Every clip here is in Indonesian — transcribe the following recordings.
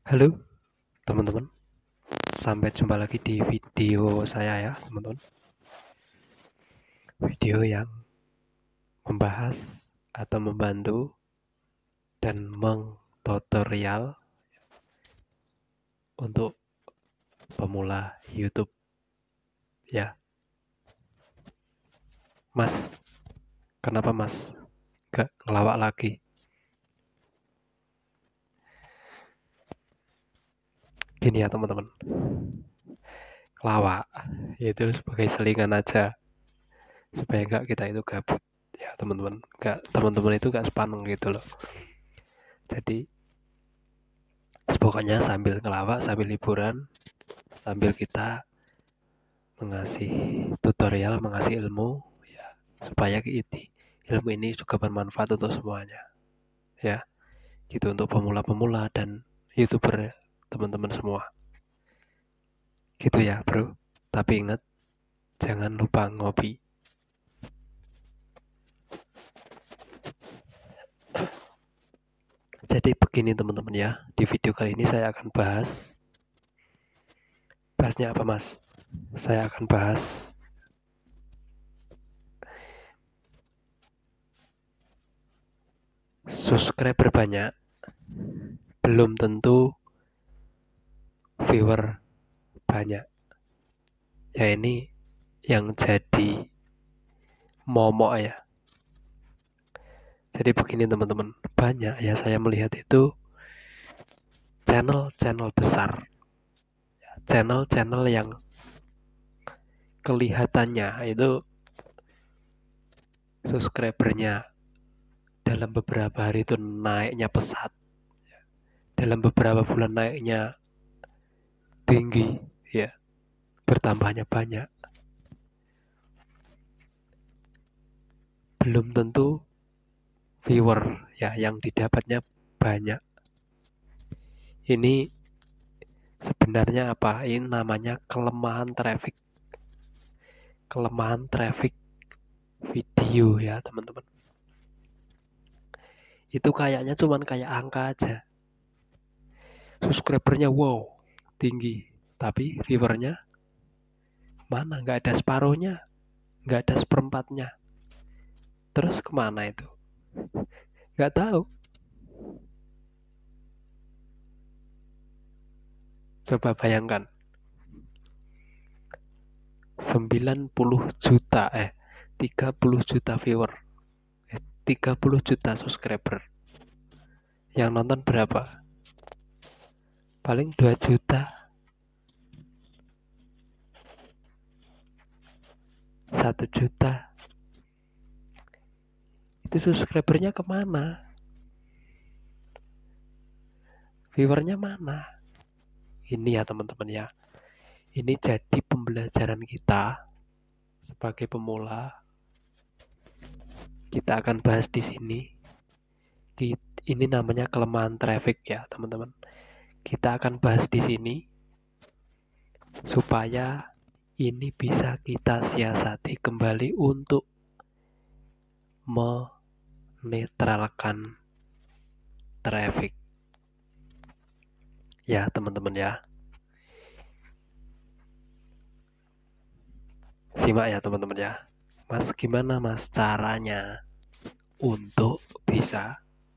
Halo teman-teman, sampai jumpa lagi di video saya ya teman-teman. Video yang membahas atau membantu dan mengtutorial untuk pemula YouTube ya. Mas, kenapa mas gak ngelawak lagi? Gini ya teman-teman, ngelawak itu sebagai selingan aja supaya gak kita itu gabut ya teman-teman. Teman-teman itu gak sepaneng gitu loh. Jadi pokoknya sambil ngelawak, sambil liburan, sambil kita mengasih tutorial, mengasih ilmu ya, supaya ilmu ini juga bermanfaat untuk semuanya ya, gitu, untuk pemula-pemula dan YouTuber teman-teman semua gitu ya bro. Tapi ingat, jangan lupa ngopi. Jadi begini teman-teman ya, di video kali ini saya akan bahasnya apa mas? Saya akan bahas subscriber banyak belum tentu viewer banyak ya. Ini yang jadi momok ya. Jadi begini teman-teman, banyak ya saya melihat itu channel-channel besar, channel-channel yang kelihatannya itu subscribernya dalam beberapa hari itu naiknya pesat, dalam beberapa bulan naiknya tinggi ya, bertambahnya banyak, belum tentu viewer ya yang didapatnya banyak. Ini sebenarnya apa? Ini namanya kelemahan traffic video ya teman-teman. Itu kayaknya cuman kayak angka aja, subscribernya wow tinggi, tapi viewernya mana, nggak ada separuhnya, nggak ada seperempatnya. Terus kemana itu? Nggak tahu. Coba bayangkan, 30 juta viewer, 30 juta subscriber. Yang nonton berapa? Paling 2 juta, 1 juta. Itu subscribernya kemana? Viewernya mana? Ini ya teman-teman ya, ini jadi pembelajaran kita sebagai pemula. Kita akan bahas di sini. Ini namanya kelemahan traffic ya teman-teman. Kita akan bahas di sini supaya ini bisa kita siasati kembali untuk menetralkan traffic ya teman-teman ya. Simak ya teman-teman ya. Mas, gimana mas caranya untuk bisa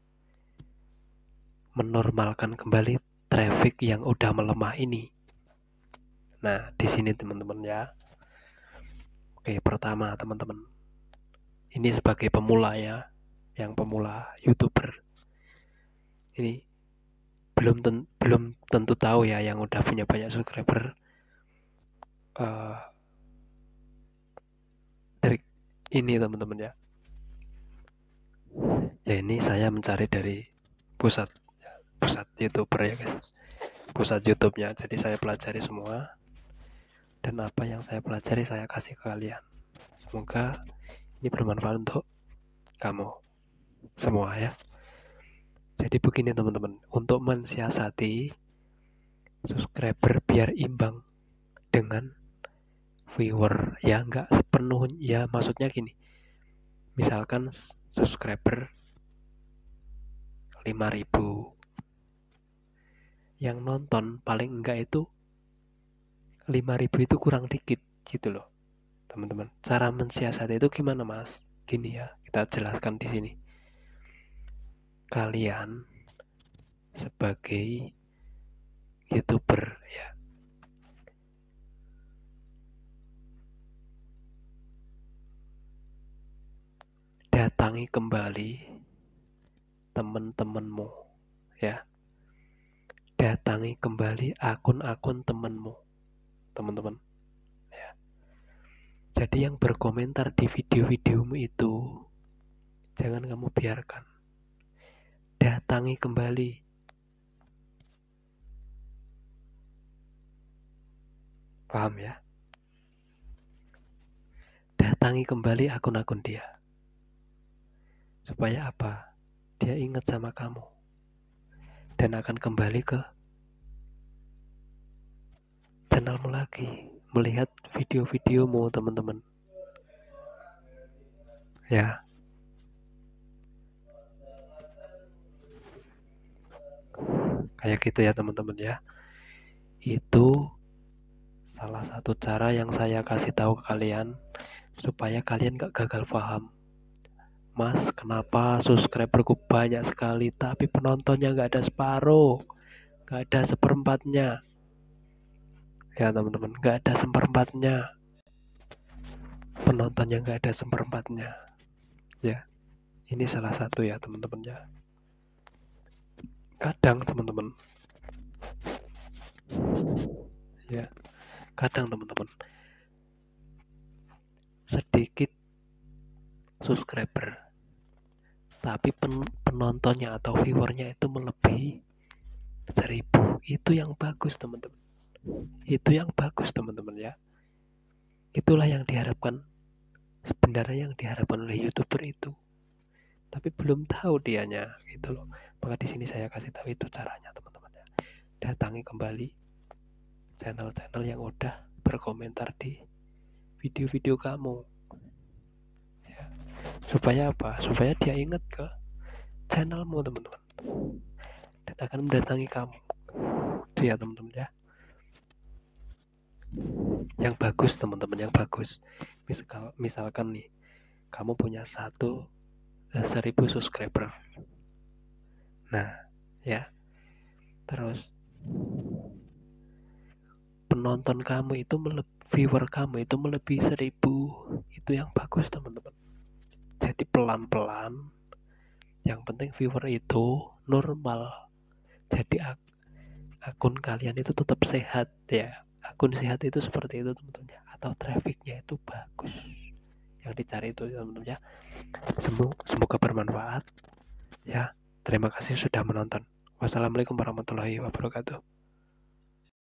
menormalkan kembali traffic yang udah melemah ini? Nah, di sini teman-teman ya. Oke, pertama teman-teman, ini sebagai pemula ya, yang pemula YouTuber. Ini belum tentu tahu ya, yang udah punya banyak subscriber, trik ini teman-teman ya. Ya ini saya mencari dari pusat YouTuber ya guys, pusat YouTube-nya. Jadi saya pelajari semua, dan apa yang saya pelajari saya kasih ke kalian. Semoga ini bermanfaat untuk kamu semua ya. Jadi begini teman-teman, untuk mensiasati subscriber biar imbang dengan viewer ya, nggak sepenuhnya ya, maksudnya gini, misalkan subscriber 5.000, yang nonton paling enggak itu 5.000 itu kurang dikit gitu loh teman-teman. Cara mensiasati itu gimana mas? Gini ya, kita jelaskan di sini. Kalian sebagai YouTuber ya, datangi kembali teman-temanmu ya, datangi kembali akun-akun temanmu teman-teman ya. Jadi yang berkomentar di video-videomu itu jangan kamu biarkan, datangi kembali. Paham ya? Datangi kembali akun-akun dia. Supaya apa? Dia ingat sama kamu dan akan kembali ke channelmu lagi, melihat video-videomu teman-teman ya. Kayak gitu ya teman-teman ya. Itu salah satu cara yang saya kasih tahu ke kalian supaya kalian gak gagal paham. Mas, kenapa subscriberku banyak sekali tapi penontonnya gak ada separuh, gak ada seperempatnya. Ya teman-teman, gak ada seperempatnya. Penontonnya gak ada seperempatnya. Ya, ini salah satu ya teman-teman ya. Kadang teman-teman ya, kadang teman-teman sedikit subscriber tapi penontonnya atau viewernya itu melebihi 1.000. Itu yang bagus teman-teman, itu yang bagus teman-teman ya. Itulah yang diharapkan, sebenarnya yang diharapkan oleh YouTuber itu, tapi belum tahu dianya gitu loh. Maka di sini saya kasih tahu itu caranya teman-teman ya. Datangi kembali channel-channel yang udah berkomentar di video-video kamu ya. Supaya apa? Supaya dia ingat ke channelmu teman-teman dan akan mendatangi kamu. Itu ya teman-teman ya. Yang bagus teman-teman, yang bagus. Misalkan nih, kamu punya 1.000 subscriber. Nah, ya. Terus penonton kamu itu viewer kamu itu melebihi 1.000. Itu yang bagus teman-teman. Jadi pelan-pelan. Yang penting viewer itu normal. Jadi akun kalian itu tetap sehat ya. Akun sehat itu seperti itu teman-teman. Atau trafficnya itu bagus. Yang dicari itu teman-teman ya. Semoga bermanfaat ya. Terima kasih sudah menonton. Wassalamualaikum warahmatullahi wabarakatuh.